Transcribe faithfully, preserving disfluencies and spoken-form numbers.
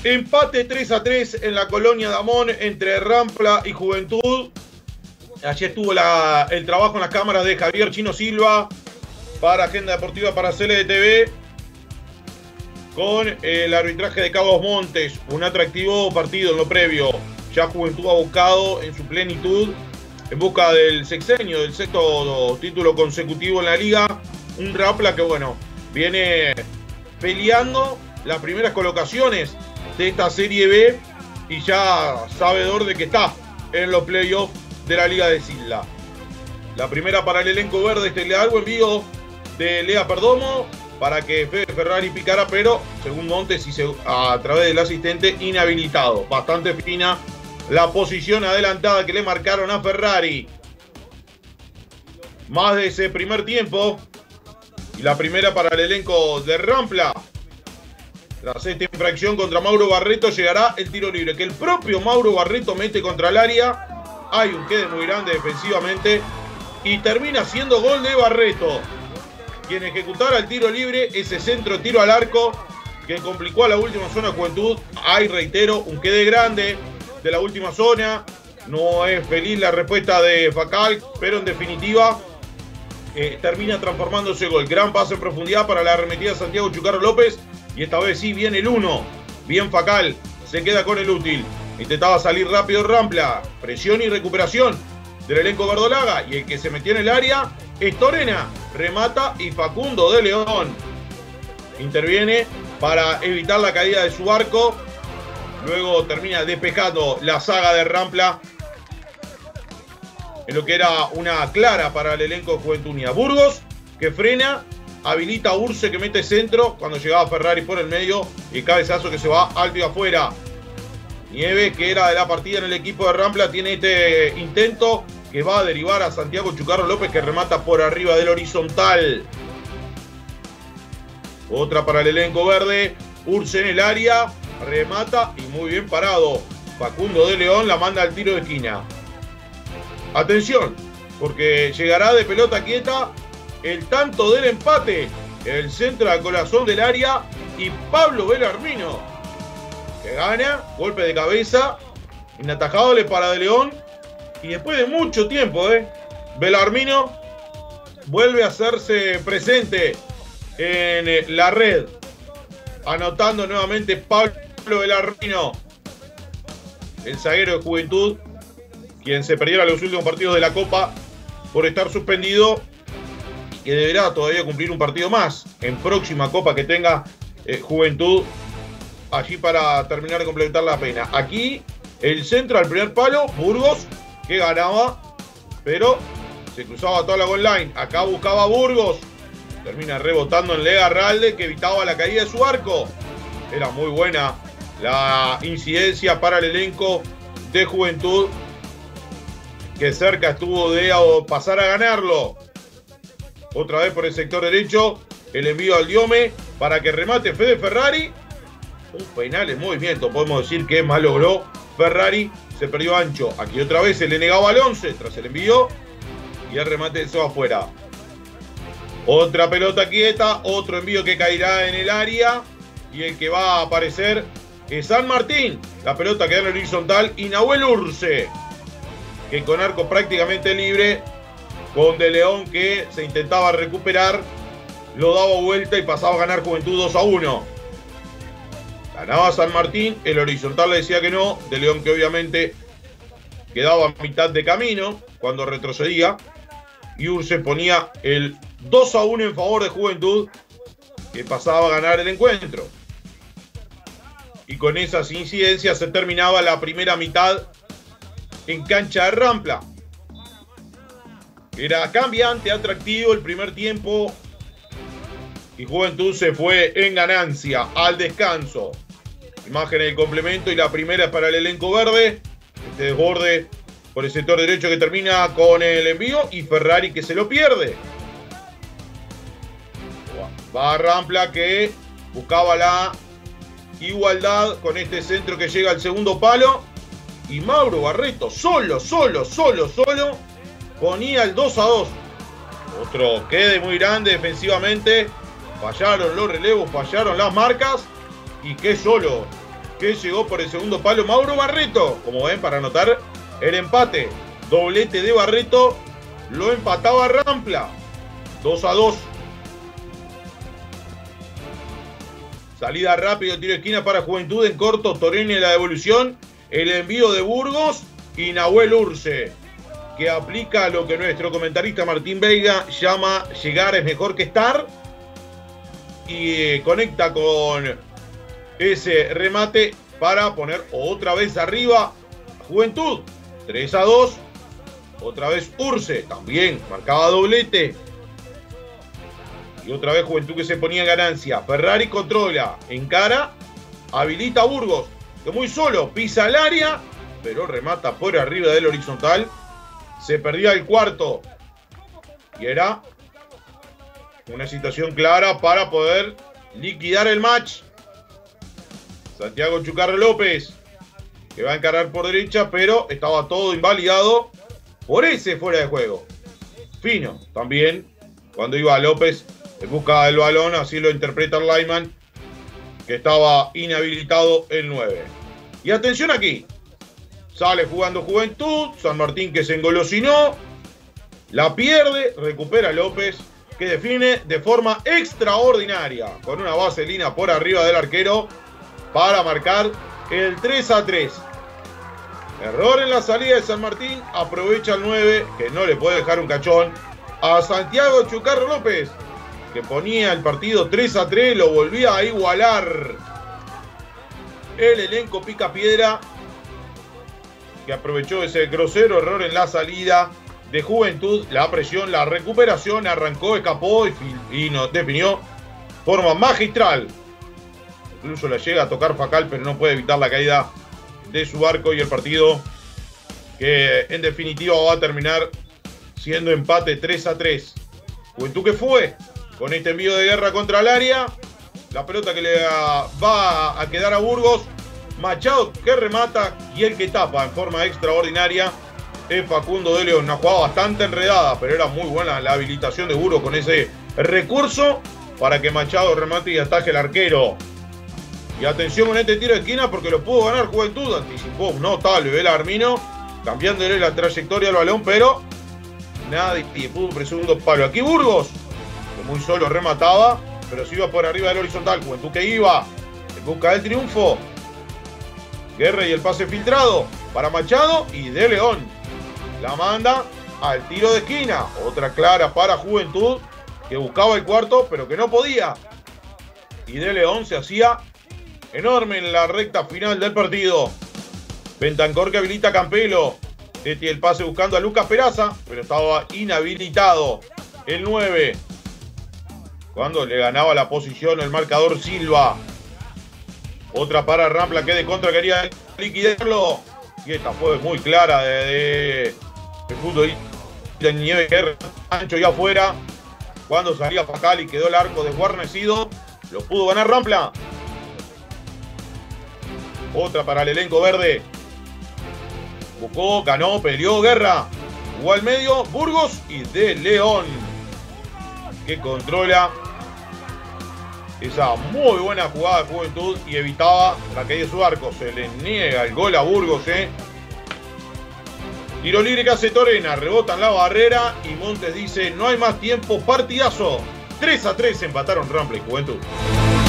Empate tres a tres en la colonia Damón entre Rampla y Juventud. Allí estuvo la, el trabajo en las cámaras de Javier Chino Silva para Agenda Deportiva para C L T V, con el arbitraje de Carlos Montes. Un atractivo partido en lo previo. Ya Juventud ha buscado en su plenitud, en busca del sexenio, del sexto título consecutivo en la liga. Un Rampla que, bueno, viene peleando las primeras colocaciones de esta Serie B y ya sabedor de que está en los playoffs de la Liga de Silda. La primera para el elenco verde, este largo envío de Lea Perdomo para que Fede Ferrari picara, pero según Montes y a través del asistente, inhabilitado. Bastante fina la posición adelantada que le marcaron a Ferrari. Más de ese primer tiempo. Y la primera para el elenco de Rampla. Tras esta infracción contra Mauro Barreto llegará el tiro libre, que el propio Mauro Barreto mete contra el área. Hay un quede muy grande defensivamente y termina siendo gol de Barreto, quien ejecutara el tiro libre, ese centro tiro al arco que complicó a la última zona Juventud. Hay, reitero, un quede grande de la última zona. No es feliz la respuesta de Facal, pero en definitiva eh, termina transformándose gol. Gran pase en profundidad para la arremetida de Santiago Chucarro López. Y esta vez sí viene el uno. Bien Facal, se queda con el útil. Intentaba salir rápido Rampla. Presión y recuperación del elenco verdolaga. Y el que se metió en el área es Torena. Remata y Facundo de León interviene para evitar la caída de su arco. Luego termina despejando la saga de Rampla en lo que era una clara para el elenco de Juventud Unida. Burgos, que frena, habilita a Urce, que mete centro cuando llegaba Ferrari por el medio, y cabezazo que se va alto y afuera. Nieves, que era de la partida en el equipo de Rampla, tiene este intento que va a derivar a Santiago Chucarro López, que remata por arriba del horizontal. Otra para el elenco verde. Urce en el área, remata y muy bien parado. Facundo de León la manda al tiro de esquina. Atención, porque llegará de pelota quieta el tanto del empate. El centro al corazón del área y Pablo Belarmino, que gana, golpe de cabeza, inatajable para de León. Y después de mucho tiempo, eh, Belarmino vuelve a hacerse presente en la red, anotando nuevamente Pablo Belarmino, el zaguero de Juventud, quien se perdiera los últimos partidos de la Copa por estar suspendido y que deberá todavía cumplir un partido más en próxima Copa que tenga eh, Juventud, allí para terminar de completar la pena. Aquí el centro al primer palo, Burgos, que ganaba, pero se cruzaba toda la goal line. Acá buscaba Burgos, termina rebotando en Lega Ralde, que evitaba la caída de su arco. Era muy buena la incidencia para el elenco de Juventud, que cerca estuvo de pasar a ganarlo. Otra vez por el sector derecho, el envío al Diome para que remate Fede Ferrari. Un penal en movimiento, podemos decir que más logró Ferrari, se perdió ancho. Aquí otra vez se le negaba al once tras el envío y el remate se va afuera. Otra pelota quieta, otro envío que caerá en el área y el que va a aparecer es San Martín. La pelota queda en el horizontal y Nahuel Urce, que con arco prácticamente libre, con De León que se intentaba recuperar, lo daba vuelta y pasaba a ganar Juventud dos a uno. Ganaba San Martín, el horizontal le decía que no, De León que obviamente quedaba a mitad de camino cuando retrocedía, y Urce ponía el dos a uno en favor de Juventud, que pasaba a ganar el encuentro. Y con esas incidencias se terminaba la primera mitad en cancha de Rampla. Era cambiante, atractivo el primer tiempo y Juventud se fue en ganancia al descanso. Imagen del complemento y la primera es para el elenco verde. Este desborde por el sector derecho que termina con el envío y Ferrari que se lo pierde. Va a Rampla, que buscaba la igualdad con este centro que llega al segundo palo. Y Mauro Barreto solo, solo, solo, solo ponía el dos a dos. Otro quede muy grande defensivamente. Fallaron los relevos, fallaron las marcas. Y que solo que llegó por el segundo palo Mauro Barreto, como ven, para anotar el empate. Doblete de Barreto, lo empataba Rampla, dos a dos. Salida rápida, tiro de esquina para Juventud en corto, Toreni en la devolución, el envío de Burgos y Nahuel Urce, que aplica lo que nuestro comentarista Martín Veiga llama llegar es mejor que estar, y eh, conecta con ese remate para poner otra vez arriba Juventud, tres a dos. Otra vez Urce, también marcaba doblete. Y otra vez Juventud que se ponía en ganancia. Ferrari controla, encara, habilita a Burgos, que muy solo pisa el área, pero remata por arriba del horizontal. Se perdía el cuarto. Y era una situación clara para poder liquidar el match. Santiago Chucarro López, que va a encarar por derecha, pero estaba todo invalidado por ese fuera de juego. Fino también, cuando iba López en busca del balón, así lo interpreta el lineman, que estaba inhabilitado el nueve. Y atención aquí, sale jugando Juventud, San Martín que se engolosinó, la pierde, recupera López, que define de forma extraordinaria, con una vaselina por arriba del arquero, para marcar el tres a tres. Error en la salida de San Martín, aprovecha el nueve, que no le puede dejar un cachón a Santiago Chucarro López, que ponía el partido tres a tres, lo volvía a igualar el elenco Picapiedra, que aprovechó ese grosero error en la salida de Juventud. La presión, la recuperación, arrancó, escapó y, y nos definió forma magistral. Incluso la llega a tocar Facal, pero no puede evitar la caída de su arco, y el partido que en definitiva va a terminar siendo empate tres a tres. Juventud que fue con este envío de Guerra contra el área, la pelota que le va a quedar a Burgos, Machado que remata, y el que tapa en forma extraordinaria es Facundo de León. Una jugada bastante enredada, pero era muy buena la habilitación de Burgos con ese recurso para que Machado remate y ataje el arquero. Y atención con este tiro de esquina, porque lo pudo ganar Juventud. Anticipó un notable Belarmino, cambiándole la trayectoria al balón, pero nadie pudo por el segundo palo. Aquí Burgos, que muy solo remataba, pero se iba por arriba del horizontal. Juventud que iba en busca del triunfo. Guerra y el pase filtrado para Machado, y De León la manda al tiro de esquina. Otra clara para Juventud, que buscaba el cuarto, pero que no podía. Y De León se hacía enorme en la recta final del partido. Bentancor que habilita a Campelo. Teti el pase buscando a Lucas Peraza, pero estaba inhabilitado el nueve. Cuando le ganaba la posición el marcador Silva. Otra para Rampla, que de contra quería liquidarlo. Y esta fue muy clara de, de, de fútbol de Nieve Guerra. Ancho y afuera. Cuando salía Facal y quedó el arco desguarnecido, lo pudo ganar Rampla. Otra para el elenco verde. Buscó, ganó, peleó Guerra. Jugó al medio Burgos y De León, que controla esa muy buena jugada de Juventud y evitaba la caída de su arco. Se le niega el gol a Burgos, ¿eh? Tiro libre que hace Torena, rebota en la barrera y Montes dice: no hay más tiempo, partidazo. tres a tres empataron Rampla y Juventud.